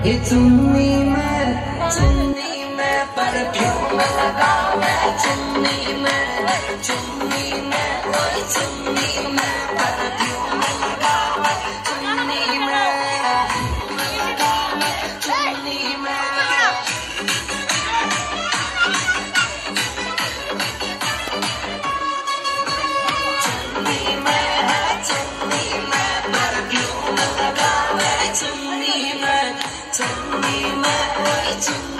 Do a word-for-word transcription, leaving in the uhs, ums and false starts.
ये चुन्नी में चुन्नी में परफ्यूम लगावे चुन्नी में चुन्नी में कोई चुन्नी में परफ्यूम लगावे चुन्नी में लगावे चुन्नी में चुन्नी में चुन्नी में परफ्यूम लगावे चुन्नी में चुन्नी में कोई चुन्नी